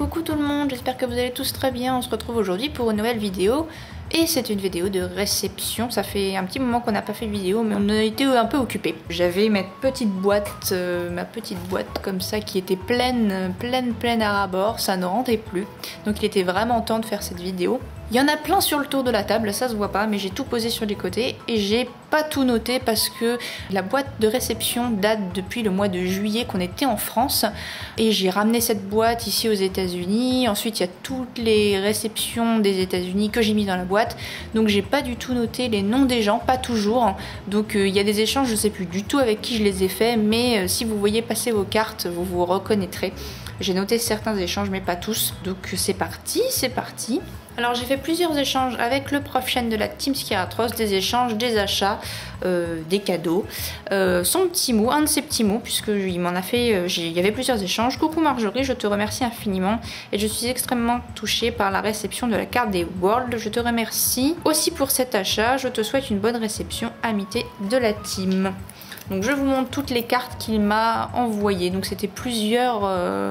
Coucou tout le monde, j'espère que vous allez tous très bien. On se retrouve aujourd'hui pour une nouvelle vidéo. Et c'est une vidéo de réception. Ça fait un petit moment qu'on n'a pas fait de vidéo, mais on a été un peu occupés. J'avais ma petite boîte comme ça qui était pleine à ras-bord. Ça ne rentrait plus. Donc il était vraiment temps de faire cette vidéo. Il y en a plein sur le tour de la table, ça se voit pas, mais j'ai tout posé sur les côtés et j'ai pas tout noté parce que la boîte de réception date depuis le mois de juillet qu'on était en France et j'ai ramené cette boîte ici aux États-Unis. Ensuite, il y a toutes les réceptions des États-Unis que j'ai mis dans la boîte, donc j'ai pas du tout noté les noms des gens, pas toujours. Donc il y a des échanges, je sais plus du tout avec qui je les ai faits, mais si vous voyez passer vos cartes, vous vous reconnaîtrez. J'ai noté certains échanges, mais pas tous. Donc c'est parti, c'est parti. Alors j'ai fait plusieurs échanges avec le prof chaîne de la Team Skiratros, des échanges, des achats, des cadeaux. Son petit mot, un de ses petits mots, puisqu'il m'en a fait, il y avait plusieurs échanges. Coucou Marjorie, je te remercie infiniment et je suis extrêmement touchée par la réception de la carte des Worlds. Je te remercie aussi pour cet achat, je te souhaite une bonne réception, amitié de la team. Donc je vous montre toutes les cartes qu'il m'a envoyées. Donc c'était plusieurs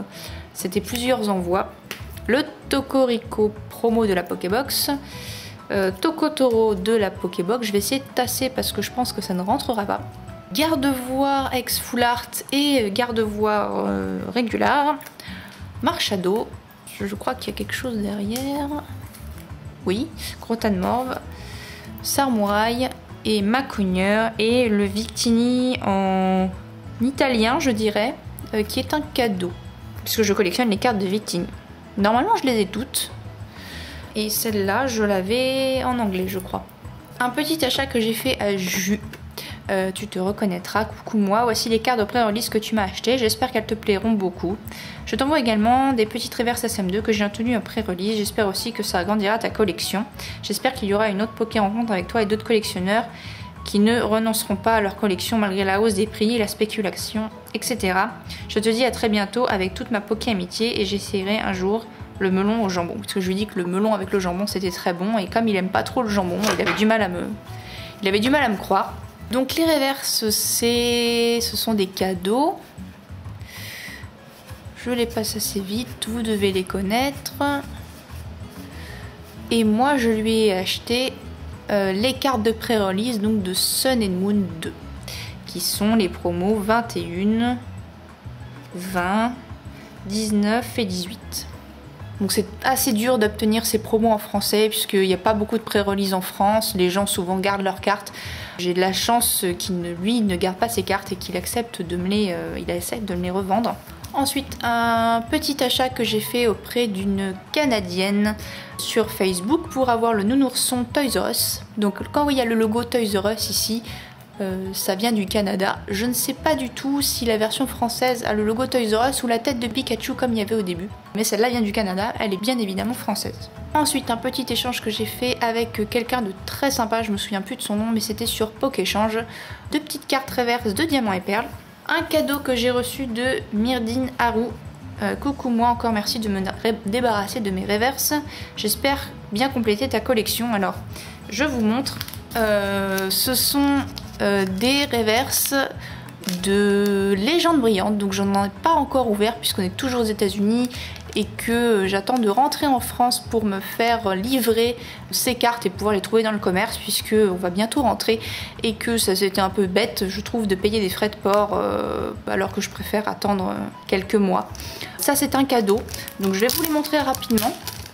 envois. Le Tokorico promo de la Pokébox, Tokotoro de la Pokébox, je vais essayer de tasser parce que je pense que ça ne rentrera pas. Gardevoir ex Full Art et Gardevoir régular, Marchado, je crois qu'il y a quelque chose derrière, oui, Crotan Morve, Sarmouraï et Macogneur et le Victini en italien je dirais, qui est un cadeau, puisque je collectionne les cartes de Victini. Normalement, je les ai toutes. Et celle-là, je l'avais en anglais, je crois. Un petit achat que j'ai fait à Jus. Tu te reconnaîtras. Coucou moi. Voici les cartes de pré-release que tu m'as achetées. J'espère qu'elles te plairont beaucoup. Je t'envoie également des petites reverse SM2 que j'ai obtenues en pré-release. J'espère aussi que ça agrandira ta collection. J'espère qu'il y aura une autre Poké rencontre avec toi et d'autres collectionneurs qui ne renonceront pas à leur collection malgré la hausse des prix, la spéculation, etc. Je te dis à très bientôt avec toute ma Poké amitié et j'essaierai un jour le melon au jambon. Parce que je lui dis que le melon avec le jambon c'était très bon et comme il aime pas trop le jambon, il avait du mal à me croire. Donc les reverses, ce sont des cadeaux. Je les passe assez vite, vous devez les connaître. Et moi je lui ai acheté les cartes de pré-release donc de Sun and Moon 2 qui sont les promos 21, 20, 19 et 18. Donc c'est assez dur d'obtenir ces promos en français puisqu'il n'y a pas beaucoup de pré-release en France, les gens souvent gardent leurs cartes. J'ai de la chance qu'il ne garde pas ses cartes et qu'il accepte de me les revendre. Ensuite, un petit achat que j'ai fait auprès d'une Canadienne sur Facebook pour avoir le nounourson Toys R Us. Donc quand il y a le logo Toys R Us ici, ça vient du Canada. Je ne sais pas du tout si la version française a le logo Toys R Us ou la tête de Pikachu comme il y avait au début. Mais celle-là vient du Canada, elle est bien évidemment française. Ensuite, un petit échange que j'ai fait avec quelqu'un de très sympa, je me souviens plus de son nom, mais c'était sur Pokéchange. 2 petites cartes reverse de diamants et perles. Un cadeau que j'ai reçu de Myrdine Haru. Coucou moi, encore merci de me débarrasser de mes reverses. J'espère bien compléter ta collection. Alors, je vous montre. Ce sont des reverses de Légende Brillante. Donc, j'en ai pas encore ouvert puisqu'on est toujours aux États-Unis et que j'attends de rentrer en France pour me faire livrer ces cartes et pouvoir les trouver dans le commerce puisque on va bientôt rentrer et que ça c'était un peu bête je trouve de payer des frais de port alors que je préfère attendre quelques mois. Ça c'est un cadeau donc je vais vous les montrer rapidement.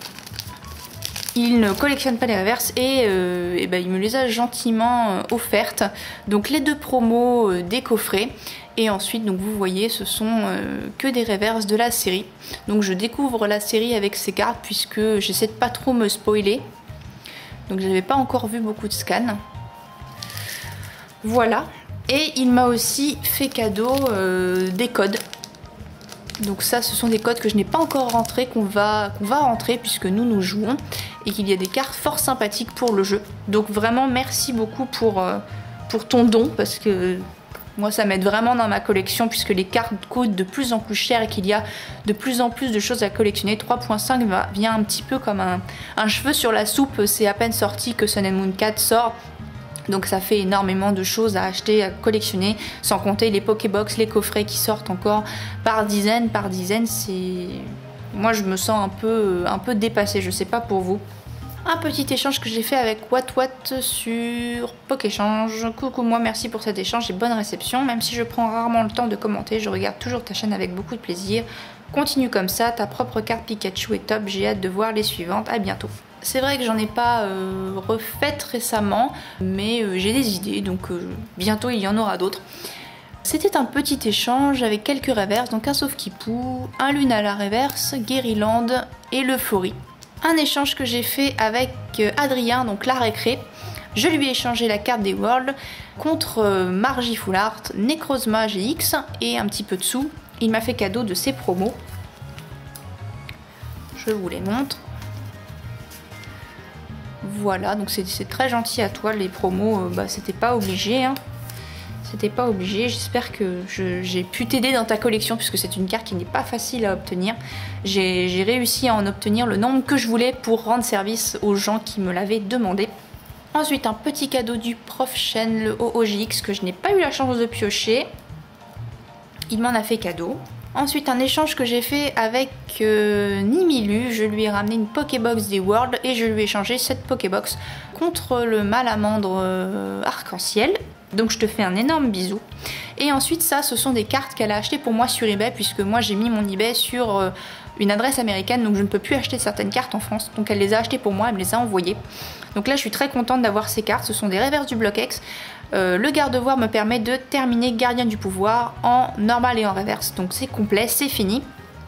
Il ne collectionne pas les reverses et il me les a gentiment offertes. Donc les 2 promos des coffrets. Et ensuite, donc vous voyez, ce sont que des reverses de la série. Donc je découvre la série avec ces cartes puisque j'essaie de pas trop me spoiler. Donc je n'avais pas encore vu beaucoup de scans. Voilà. Et il m'a aussi fait cadeau des codes. Donc ça, ce sont des codes que je n'ai pas encore rentrés, qu'on va rentrer puisque nous jouons. Et qu'il y a des cartes fort sympathiques pour le jeu. Donc vraiment, merci beaucoup pour ton don parce que... moi ça m'aide vraiment dans ma collection puisque les cartes coûtent de plus en plus cher et qu'il y a de plus en plus de choses à collectionner. 3.5 vient un petit peu comme un cheveu sur la soupe, c'est à peine sorti que Sun and Moon 4 sort. Donc ça fait énormément de choses à acheter, à collectionner, sans compter les Pokébox, les coffrets qui sortent encore par dizaines, Moi je me sens un peu dépassée, je sais pas pour vous. Un petit échange que j'ai fait avec WhatWhat sur Pokéchange. Coucou moi, merci pour cet échange et bonne réception. Même si je prends rarement le temps de commenter, je regarde toujours ta chaîne avec beaucoup de plaisir. Continue comme ça, ta propre carte Pikachu est top, j'ai hâte de voir les suivantes, à bientôt. C'est vrai que j'en ai pas refaites récemment, mais j'ai des idées, donc bientôt il y en aura d'autres. C'était un petit échange avec quelques reverses, donc un Sauf-qui-Pou, un Lune à la reverse, Guériland et l'Euphorie. Un échange que j'ai fait avec Adrien, donc la récré. Je lui ai échangé la carte des Worlds contre Margie Fullart, Necrozma GX et un petit peu de sous. Il m'a fait cadeau de ses promos. Je vous les montre. Voilà, donc c'est très gentil à toi, les promos, c'était pas obligé. Hein. C'était pas obligé, j'espère que j'ai pu t'aider dans ta collection puisque c'est une carte qui n'est pas facile à obtenir. J'ai réussi à en obtenir le nombre que je voulais pour rendre service aux gens qui me l'avaient demandé. Ensuite un petit cadeau du Prof Chen, le OOGX que je n'ai pas eu la chance de piocher. Il m'en a fait cadeau. Ensuite un échange que j'ai fait avec Nimilu, je lui ai ramené une Pokébox des Worlds et je lui ai échangé cette Pokébox contre le Malamandre arc-en-ciel. Donc je te fais un énorme bisou. Et ensuite ça, ce sont des cartes qu'elle a achetées pour moi sur eBay, puisque moi j'ai mis mon eBay sur une adresse américaine, donc je ne peux plus acheter certaines cartes en France. Donc elle les a achetées pour moi, elle me les a envoyées. Donc là je suis très contente d'avoir ces cartes, ce sont des reverses du bloc X. Le garde-voir me permet de terminer Gardien du pouvoir en normal et en reverse, donc c'est complet, c'est fini.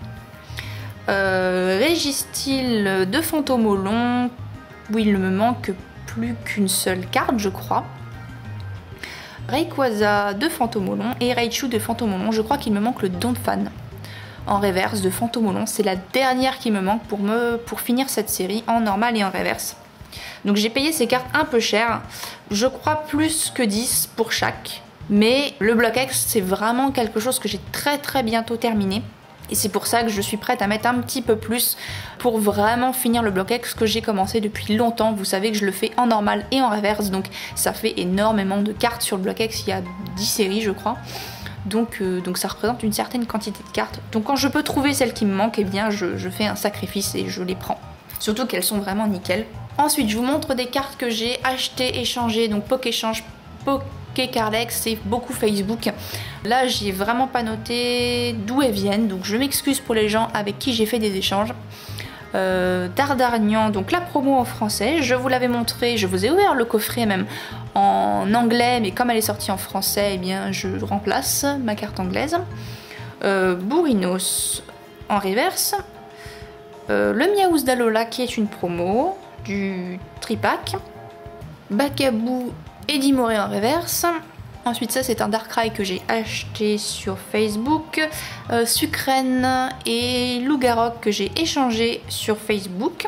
Régistil de Fantomolon, où il ne me manque plus qu'une seule carte je crois. Rayquaza de Fantomolon et Raichu de Fantomolon. Je crois qu'il me manque le Donphan en reverse de Fantomolon. C'est la dernière qui me manque pour finir cette série en normal et en reverse. Donc j'ai payé ces cartes un peu cher. Je crois plus que 10 pour chaque. Mais le bloc X, c'est vraiment quelque chose que j'ai très bientôt terminé. Et c'est pour ça que je suis prête à mettre un petit peu plus pour vraiment finir le bloc X que j'ai commencé depuis longtemps. Vous savez que je le fais en normal et en reverse, donc ça fait énormément de cartes sur le bloc X. Il y a 10 séries je crois. Donc ça représente une certaine quantité de cartes. Donc quand je peux trouver celles qui me manquent, eh bien je fais un sacrifice et je les prends. Surtout qu'elles sont vraiment nickel. Ensuite je vous montre des cartes que j'ai achetées, échangées, donc Pokéchange, Pokécardex, c'est beaucoup Facebook. Là j'ai vraiment pas noté d'où elles viennent, donc je m'excuse pour les gens avec qui j'ai fait des échanges. Dardarnian, donc la promo en français, je vous l'avais montré, je vous ai ouvert le coffret même en anglais, mais comme elle est sortie en français, eh bien je remplace ma carte anglaise. Bourrinos en reverse, le Miaouz d'Alola qui est une promo du tripack, Bakabou et Dimoré en reverse. Ensuite ça c'est un Darkrai que j'ai acheté sur Facebook, Sucrène et Lougarok que j'ai échangé sur Facebook,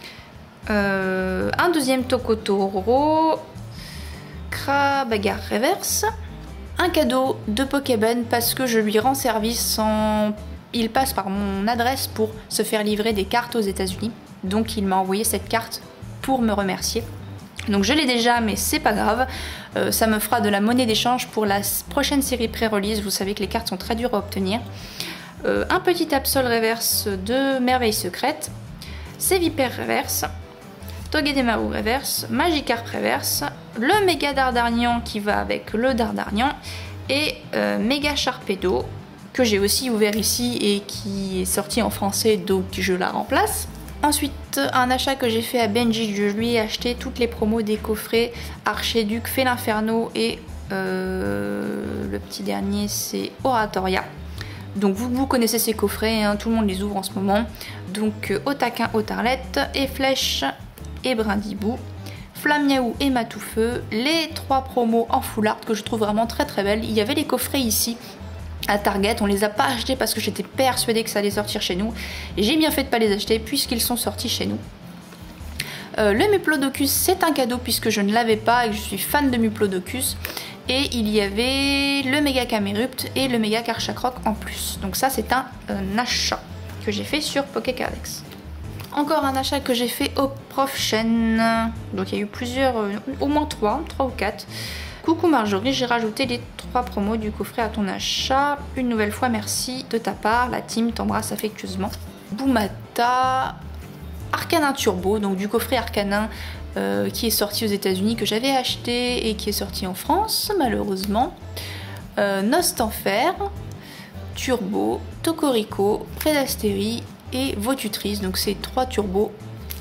un deuxième Tokotoro, Krabagar reverse, un cadeau de Pokébun parce que je lui rends service il passe par mon adresse pour se faire livrer des cartes aux États-Unis, donc il m'a envoyé cette carte pour me remercier. Donc je l'ai déjà mais c'est pas grave, ça me fera de la monnaie d'échange pour la prochaine série pré-release, vous savez que les cartes sont très dures à obtenir. Un petit Absol reverse de Merveille Secrète, Sévipère reverse, Togedemaru reverse, Magikarp reverse, le Méga Dardarnian qui va avec le Dardarnian et Méga Sharpedo que j'ai aussi ouvert ici et qui est sorti en français donc je la remplace. Ensuite, un achat que j'ai fait à Benji, je lui ai acheté toutes les promos des coffrets Archéduc, Félinferno et le petit dernier c'est Oratoria. Donc vous connaissez ces coffrets, hein, tout le monde les ouvre en ce moment. Donc Otaquin, Otarlette, et Flèche et Brindibou, Flamiaou et Matoufeu, les 3 promos en full art que je trouve vraiment très belles. Il y avait les coffrets ici à Target, on les a pas achetés parce que j'étais persuadée que ça allait sortir chez nous et j'ai bien fait de pas les acheter puisqu'ils sont sortis chez nous. Le Muplodocus c'est un cadeau puisque je ne l'avais pas et que je suis fan de Muplodocus, et il y avait le Méga Camerupt et le Méga Karchakrok en plus, donc ça c'est un achat que j'ai fait sur Pokécardex. Encore un achat que j'ai fait au Prof Chen, donc il y a eu plusieurs, au moins 3 ou 4. Coucou Marjorie, j'ai rajouté les 3 promos du coffret à ton achat. Une nouvelle fois, merci de ta part. La team t'embrasse affectueusement. Boomata Arcanin Turbo, donc du coffret Arcanin qui est sorti aux États-Unis, que j'avais acheté et qui est sorti en France malheureusement. Nostanfer, Turbo, Tocorico, Prédastérie et Votutrice, donc c'est 3 turbos.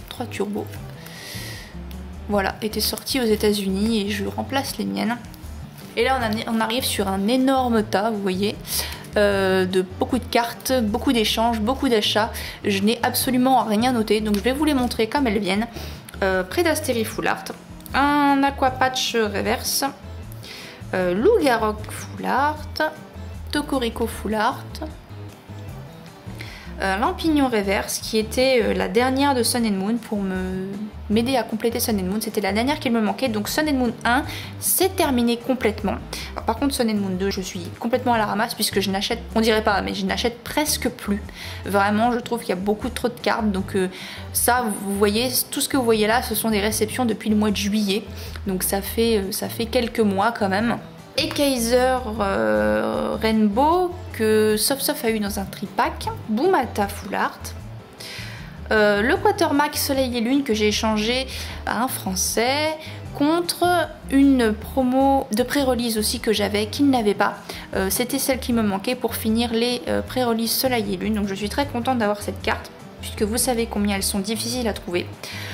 Voilà, étaient sortis aux États-Unis et je remplace les miennes. Et là on arrive sur un énorme tas, vous voyez, de beaucoup de cartes, beaucoup d'échanges, beaucoup d'achats. Je n'ai absolument rien noté, donc je vais vous les montrer comme elles viennent. Prédastérie Full Art, un Aquapatch Reverse, Lougarok Full Art, Tocorico Full Art, Lampignon Reverse qui était la dernière de Sun and Moon pour m'aider à compléter Sun and Moon. C'était la dernière qu'il me manquait, donc Sun and Moon 1 c'est terminé complètement. Alors, par contre Sun and Moon 2 je suis complètement à la ramasse puisque je n'achète, on dirait pas, mais je n'achète presque plus. Vraiment je trouve qu'il y a beaucoup trop de cartes, donc ça vous voyez, tout ce que vous voyez là ce sont des réceptions depuis le mois de juillet, donc ça fait quelques mois quand même. Et Kaiser Rainbow que Soft a eu dans un tripack, Boomata Full Art, le Quatermack Soleil et Lune que j'ai échangé à un français contre une promo de pré-release aussi que j'avais qu'il n'avait pas. C'était celle qui me manquait pour finir les pré-release Soleil et Lune, donc je suis très contente d'avoir cette carte puisque vous savez combien elles sont difficiles à trouver.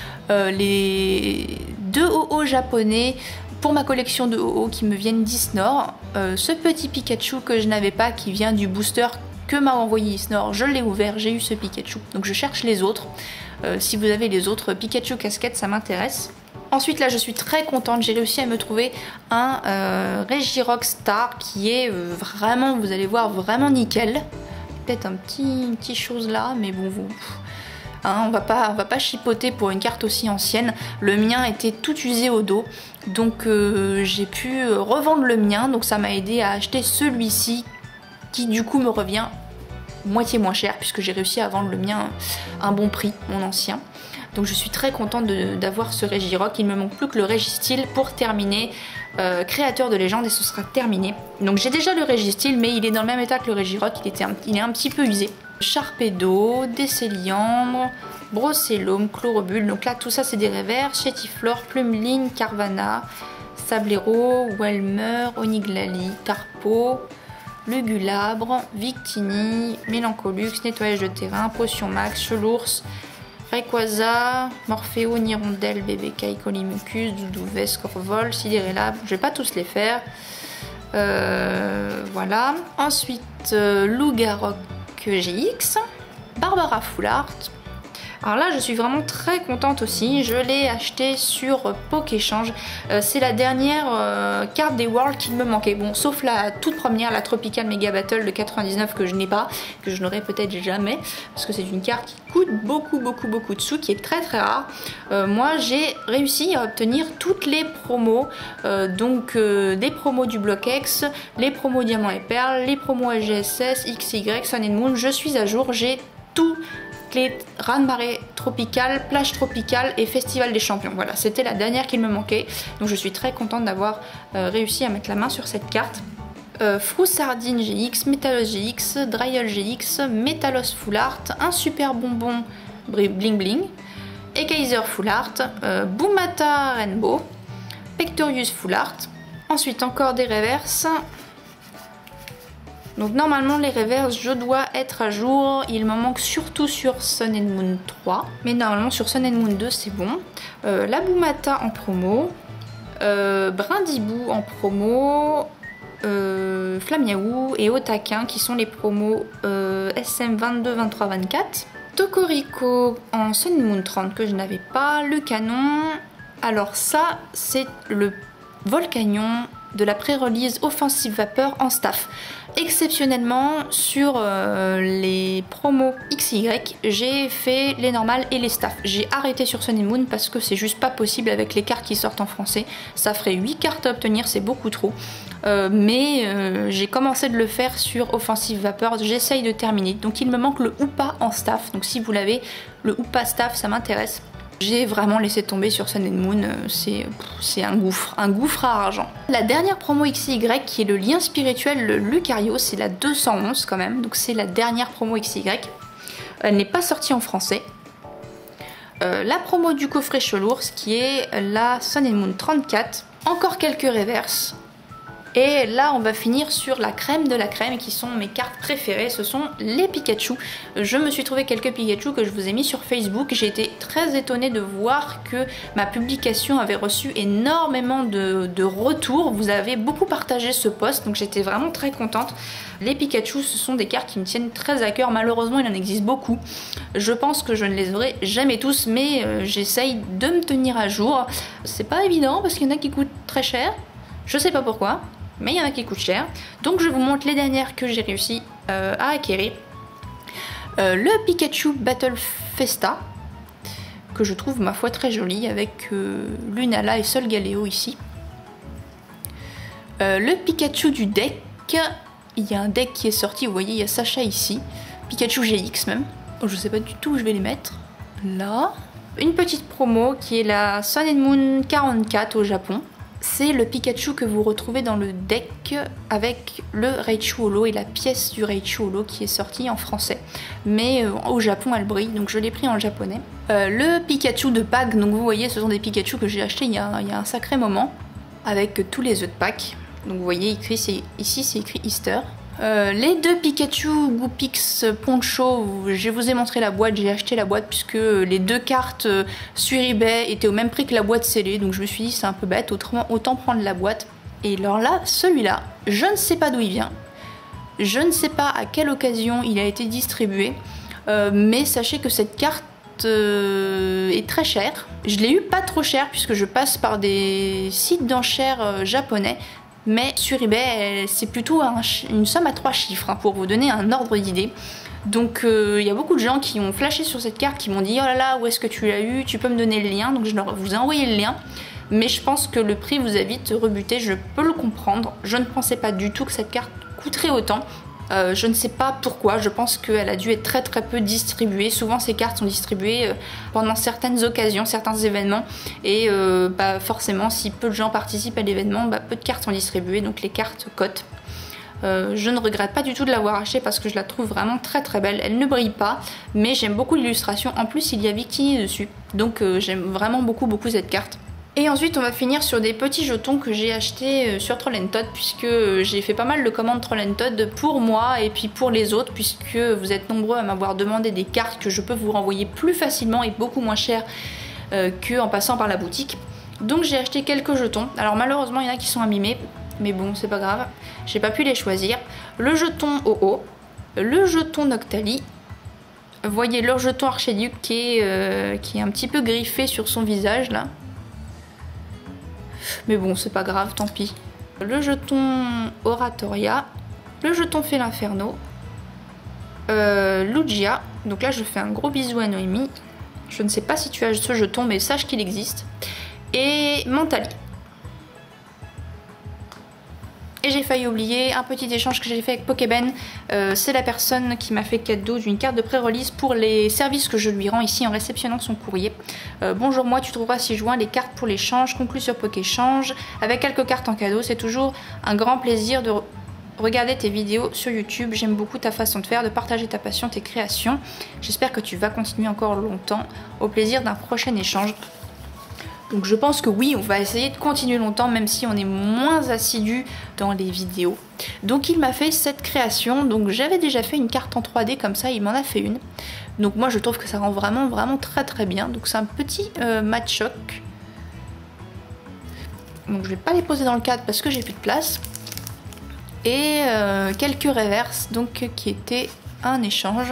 Les 2 OO japonais pour ma collection de OO qui me viennent d'Isnor, ce petit Pikachu que je n'avais pas qui vient du booster que m'a envoyé Isnor, je l'ai ouvert, j'ai eu ce Pikachu, donc je cherche les autres. Si vous avez les autres Pikachu casquettes, ça m'intéresse. Ensuite là je suis très contente, j'ai réussi à me trouver un Regirock Star qui est vraiment, vous allez voir, vraiment nickel. Peut-être un petit chose là, mais bon, hein, on va pas chipoter pour une carte aussi ancienne. Le mien était tout usé au dos, donc j'ai pu revendre le mien, donc ça m'a aidé à acheter celui-ci qui du coup me revient moitié moins cher puisque j'ai réussi à vendre le mien à un bon prix, mon ancien. Donc je suis très contente d'avoir ce Regirock. Il me manque plus que le Registyle pour terminer créateur de légende et ce sera terminé. Donc j'ai déjà le Registyle mais il est dans le même état que le Regirock, il est un petit peu usé. Sharpedo, Décéliandre, Brocellum, Chlorobule, donc là tout ça c'est des revers, Chétiflore, Plumeline, Carvana, Sablero, Welmer, Oniglali, Tarpo, Lugulabre, Victini, Mélancolux, Nettoyage de terrain, Potion Max, Chelours, Rayquaza, Morpheo, Nirondelle, BBK, Colimucus, Doudouvet, Scorvol, Sidérella, je vais pas tous les faire. Voilà. Ensuite, Lougarok GX, Barbara Full Art. Alors là je suis vraiment très contente aussi, je l'ai acheté sur Pokéchange, c'est la dernière carte des Worlds qui me manquait, bon sauf la toute première, la Tropical Mega Battle de 99 que je n'ai pas, que je n'aurai peut-être jamais, parce que c'est une carte qui coûte beaucoup de sous, qui est très rare. Moi j'ai réussi à obtenir toutes les promos, donc des promos du Bloc X, les promos Diamant et Perle, les promos AGSS, XY, Sun and Moon, je suis à jour, j'ai tout les raz-de-marée tropicale, plage tropicale et festival des champions. Voilà, c'était la dernière qu'il me manquait. Donc je suis très contente d'avoir réussi à mettre la main sur cette carte. Froussardine GX, Métalos GX, Dryol GX, Métalos Full Art, un super bonbon Bling Bling, et Kaiser Full Art, Boomata Rainbow, Pectorius Full Art. Ensuite encore des reverses. Donc normalement les reverses je dois être à jour, il m'en manque surtout sur Sun and Moon 3, mais normalement sur Sun and Moon 2 c'est bon. La Boomata en promo, Brindibou en promo, Flamiaou et Otaquin qui sont les promos SM 22, 23, 24. Tocorico en Sun and Moon 30 que je n'avais pas, le canon, alors ça c'est le Volcanion de la pré-release Offensive Vapeur en staff. Exceptionnellement sur les promos XY j'ai fait les normales et les staff. J'ai arrêté sur Sun and Moon parce que c'est juste pas possible avec les cartes qui sortent en français. Ça ferait 8 cartes à obtenir, c'est beaucoup trop. Mais j'ai commencé de le faire sur Offensive Vapeur, j'essaye de terminer. Donc il me manque le Hoopa en staff, donc si vous l'avez, le Hoopa staff ça m'intéresse. J'ai vraiment laissé tomber sur Sun and Moon, c'est un gouffre à argent. La dernière promo XY qui est le lien spirituel, le Lucario, c'est la 211 quand même, donc c'est la dernière promo XY. Elle n'est pas sortie en français. La promo du coffret Chelours qui est la Sun and Moon 34. Encore quelques reverses. Et là on va finir sur la crème de la crème qui sont mes cartes préférées, ce sont les Pikachu. Je me suis trouvé quelques Pikachu que je vous ai mis sur Facebook. J'ai été très étonnée de voir que ma publication avait reçu énormément de retours. Vous avez beaucoup partagé ce post, donc j'étais vraiment très contente. Les Pikachu, ce sont des cartes qui me tiennent très à cœur. Malheureusement il en existe beaucoup. Je pense que je ne les aurai jamais tous, mais j'essaye de me tenir à jour. C'est pas évident parce qu'il y en a qui coûtent très cher, je sais pas pourquoi. Mais il y en a qui coûtent cher. Donc je vous montre les dernières que j'ai réussi à acquérir. Le Pikachu Battle Festa, que je trouve ma foi très joli, avec Lunala et Solgaleo ici. Le Pikachu du deck, il y a un deck qui est sorti, vous voyez il y a Sacha ici. Pikachu GX même. Oh, je sais pas du tout où je vais les mettre. Là. Une petite promo qui est la Sun and Moon 44 au Japon. C'est le Pikachu que vous retrouvez dans le deck avec le Raichu Holo et la pièce du Raichu Holo qui est sortie en français. Mais au Japon elle brille, donc je l'ai pris en japonais. Le Pikachu de Pâques, donc vous voyez ce sont des Pikachu que j'ai acheté il y a un sacré moment. Avec tous les œufs de Pâques. Donc vous voyez ici c'est écrit Easter. Les deux Pikachu Goopix Poncho, je vous ai montré la boîte, j'ai acheté la boîte puisque les deux cartes sur eBay étaient au même prix que la boîte scellée, donc je me suis dit c'est un peu bête, autant prendre la boîte. Et alors là, celui-là, je ne sais pas d'où il vient, je ne sais pas à quelle occasion il a été distribué, mais sachez que cette carte est très chère. Je l'ai eu pas trop cher puisque je passe par des sites d'enchères japonais. Mais sur eBay, c'est plutôt une somme à 3 chiffres, hein, pour vous donner un ordre d'idée. Donc il y a beaucoup de gens qui ont flashé sur cette carte, qui m'ont dit « Oh là là, où est-ce que tu l'as eu? Tu peux me donner le lien ?» Donc je vous ai envoyé le lien. Mais je pense que le prix vous a vite rebuté, je peux le comprendre. Je ne pensais pas du tout que cette carte coûterait autant. Je ne sais pas pourquoi, je pense qu'elle a dû être très très peu distribuée. Souvent ces cartes sont distribuées pendant certaines occasions, certains événements. Et forcément si peu de gens participent à l'événement, peu de cartes sont distribuées, donc les cartes cotent. Je ne regrette pas du tout de l'avoir achetée parce que je la trouve vraiment très très belle. Elle ne brille pas, mais j'aime beaucoup l'illustration. En plus il y a Victini dessus, donc j'aime vraiment beaucoup cette carte. Et ensuite on va finir sur des petits jetons que j'ai achetés sur Troll & Todd, puisque j'ai fait pas mal de commandes Troll & Todd pour moi et puis pour les autres, puisque vous êtes nombreux à m'avoir demandé des cartes que je peux vous renvoyer plus facilement et beaucoup moins cher qu'en passant par la boutique. Donc j'ai acheté quelques jetons. Alors malheureusement il y en a qui sont abîmés, mais bon c'est pas grave, j'ai pas pu les choisir. Le jeton OO, le jeton Noctali. Vous voyez le jeton Archiduc qui est un petit peu griffé sur son visage là. Mais bon, c'est pas grave, tant pis. Le jeton Oratoria, le jeton Félinferno, Lugia. Donc là, je fais un gros bisou à Noémie. Je ne sais pas si tu as ce jeton, mais sache qu'il existe. Et Mentali. Et j'ai failli oublier un petit échange que j'ai fait avec Pokében. C'est la personne qui m'a fait cadeau d'une carte de pré-release pour les services que je lui rends ici en réceptionnant son courrier. Bonjour, moi tu trouveras ci-joint les cartes pour l'échange conclues sur Pokéchange avec quelques cartes en cadeau. C'est toujours un grand plaisir de regarder tes vidéos sur YouTube. J'aime beaucoup ta façon de faire, de partager ta passion, tes créations. J'espère que tu vas continuer encore longtemps. Au plaisir d'un prochain échange. Donc je pense que oui, on va essayer de continuer longtemps, même si on est moins assidu dans les vidéos. Donc il m'a fait cette création, donc j'avais déjà fait une carte en 3D comme ça, il m'en a fait une. Donc moi je trouve que ça rend vraiment très très bien. Donc c'est un petit mat choc. Donc je vais pas les poser dans le cadre parce que j'ai plus de place. Et quelques reverses, donc qui étaient un échange.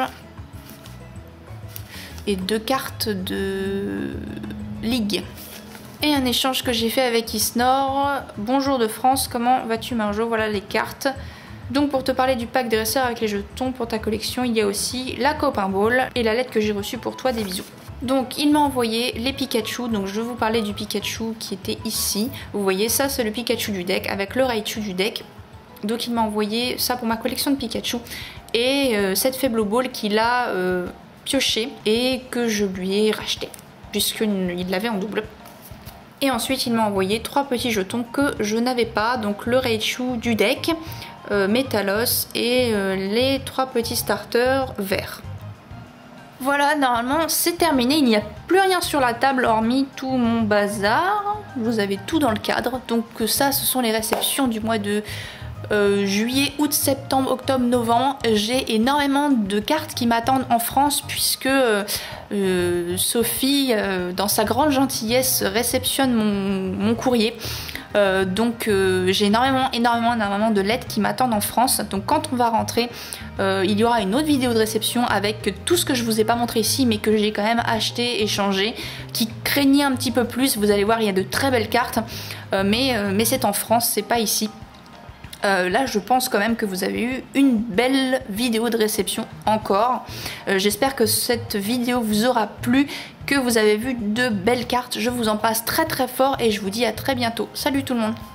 Et 2 cartes de ligue. Et un échange que j'ai fait avec Isnor. Bonjour de France, comment vas-tu Marjo? Voilà les cartes. Donc pour te parler du pack dresseur avec les jetons pour ta collection, il y a aussi la Copain Ball et la lettre que j'ai reçue pour toi, des bisous. Donc il m'a envoyé les Pikachu, donc je vais vous parler du Pikachu qui était ici. Vous voyez ça, c'est le Pikachu du deck avec le Raichu du deck. Donc il m'a envoyé ça pour ma collection de Pikachu. Et cette Faible Ball qu'il a pioché et que je lui ai racheté, puisqu'il l'avait en double. Et ensuite il m'a envoyé 3 petits jetons que je n'avais pas, donc le Raichu du deck, Metalos et les 3 petits starters verts. Voilà, normalement c'est terminé, il n'y a plus rien sur la table hormis tout mon bazar. Vous avez tout dans le cadre, donc ça ce sont les réceptions du mois de juillet, août, septembre, octobre, novembre. J'ai énormément de cartes qui m'attendent en France puisque Sophie, dans sa grande gentillesse, réceptionne mon courrier. Donc j'ai énormément de lettres qui m'attendent en France. Donc quand on va rentrer, il y aura une autre vidéo de réception avec tout ce que je vous ai pas montré ici mais que j'ai quand même acheté et changé, qui craignait un petit peu plus. Vous allez voir, il y a de très belles cartes, mais c'est en France, c'est pas ici. Là je pense quand même que vous avez eu une belle vidéo de réception encore. J'espère que cette vidéo vous aura plu, que vous avez vu de belles cartes. Je vous embrasse très fort et je vous dis à très bientôt. Salut tout le monde.